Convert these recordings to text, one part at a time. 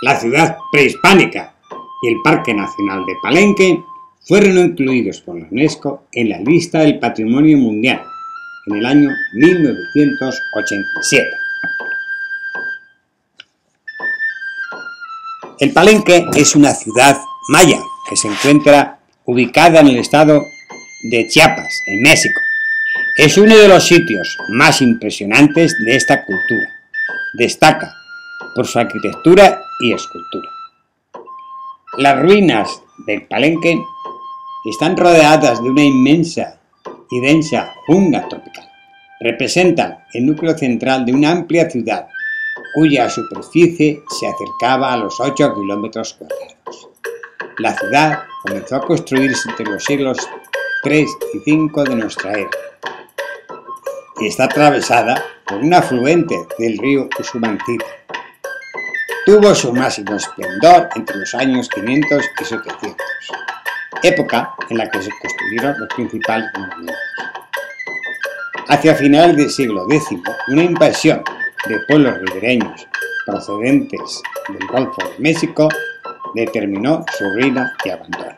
La ciudad prehispánica y el Parque Nacional de Palenque fueron incluidos por la UNESCO en la lista del Patrimonio Mundial en el año 1987. El Palenque es una ciudad maya que se encuentra ubicada en el estado de Chiapas, en México. Es uno de los sitios más impresionantes de esta cultura. Destaca por su arquitectura y escultura. Las ruinas del Palenque están rodeadas de una inmensa y densa jungla tropical. Representan el núcleo central de una amplia ciudad cuya superficie se acercaba a los 8 kilómetros cuadrados. La ciudad comenzó a construirse entre los siglos 3 y 5 de nuestra era y está atravesada por un afluente del río Usumancita. Tuvo su máximo esplendor entre los años 500 y 700, época en la que se construyeron los principales monumentos. Hacia finales del siglo X, una invasión de pueblos ribereños procedentes del Golfo de México determinó su ruina y abandono.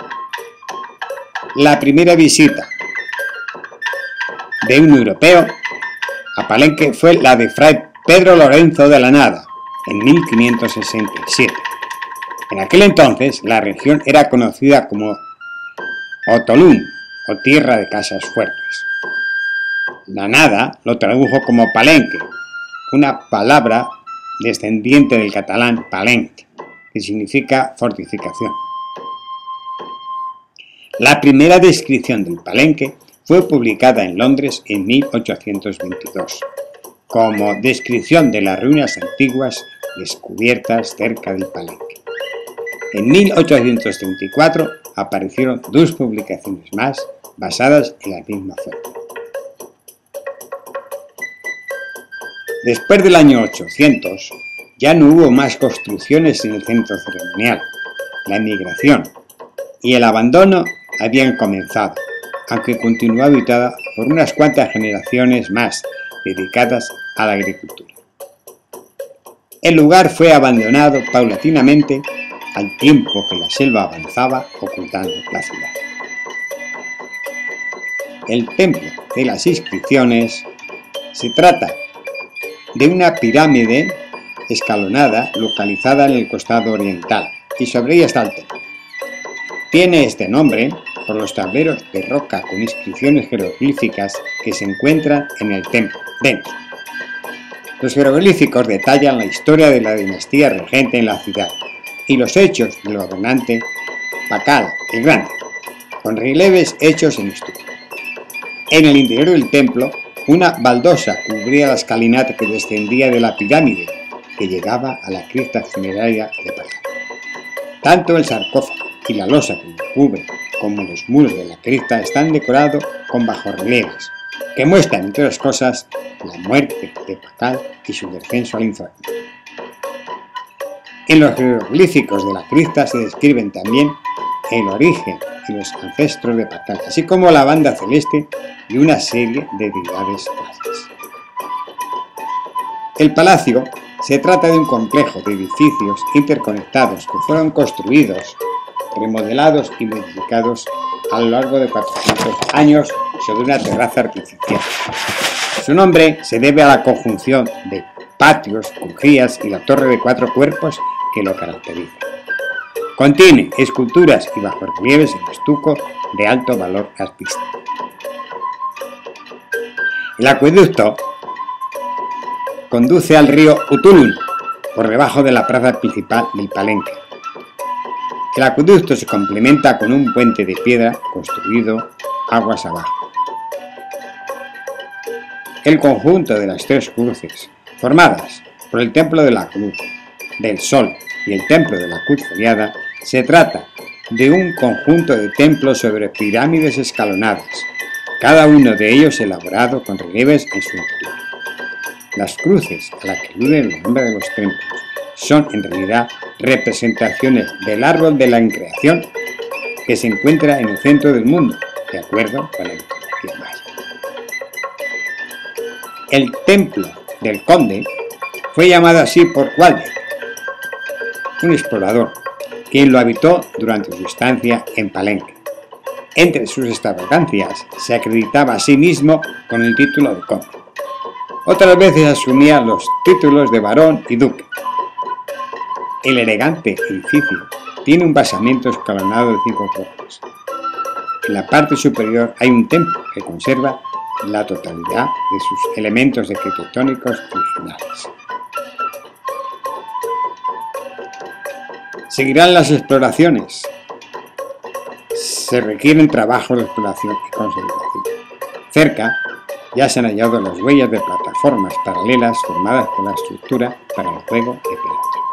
La primera visita de un europeo a Palenque fue la de Fray Pedro Lorenzo de la Nada, en 1567. En aquel entonces la región era conocida como Otolún, o tierra de casas fuertes. La Nada lo tradujo como Palenque, una palabra descendiente del catalán palenque, que significa fortificación. La primera descripción del Palenque fue publicada en Londres en 1822, como descripción de las ruinas antiguas descubiertas cerca del Palenque. En 1834 aparecieron 2 publicaciones más basadas en la misma fuente. Después del año 800 ya no hubo más construcciones en el centro ceremonial. La emigración y el abandono habían comenzado, aunque continuó habitada por unas cuantas generaciones más dedicadas a la agricultura. El lugar fue abandonado paulatinamente al tiempo que la selva avanzaba ocultando la ciudad. El templo de las inscripciones se trata de una pirámide escalonada localizada en el costado oriental y sobre ella está el templo. Tiene este nombre por los tableros de roca con inscripciones jeroglíficas que se encuentran en el templo dentro. Los jeroglíficos detallan la historia de la dinastía regente en la ciudad y los hechos del gobernante Pacal el Grande, con relieves hechos en estuco. En el interior del templo, una baldosa cubría la escalinata que descendía de la pirámide que llegaba a la cripta funeraria de Pacal. Tanto el sarcófago y la losa que lo cubre como los muros de la cripta están decorados con bajorrelieves que muestran, entre otras cosas, la muerte de Pacal y su descenso al infierno. En los jeroglíficos de la cripta se describen también el origen y los ancestros de Pacal, así como la banda celeste y una serie de deidades mayas. El palacio se trata de un complejo de edificios interconectados que fueron construidos, remodelados y modificados a lo largo de 400 años sobre una terraza artificial. Su nombre se debe a la conjunción de patios, crujías y la torre de 4 cuerpos que lo caracteriza. Contiene esculturas y bajorrelieves en estuco de alto valor artístico. El acueducto conduce al río Utulún por debajo de la plaza principal del Palenque. El acueducto se complementa con un puente de piedra construido aguas abajo. El conjunto de las 3 cruces, formadas por el templo de la Cruz, del Sol y el templo de la Cruz Foliada, se trata de un conjunto de templos sobre pirámides escalonadas, cada uno de ellos elaborado con relieves en su interior. Las cruces a las que alude el nombre de los templos son en realidad representaciones del árbol de la increación que se encuentra en el centro del mundo, de acuerdo con la mitología maya. El templo del Conde fue llamado así por Waldeck, un explorador, quien lo habitó durante su estancia en Palenque. Entre sus extravagancias se acreditaba a sí mismo con el título de conde. Otras veces asumía los títulos de barón y duque. El elegante edificio tiene un basamento escalonado de 5 cuerpos. En la parte superior hay un templo que conserva la totalidad de sus elementos arquitectónicos originales. Seguirán las exploraciones. Se requieren trabajos de exploración y consolidación. Cerca ya se han hallado las huellas de plataformas paralelas formadas por la estructura para el juego de pelota.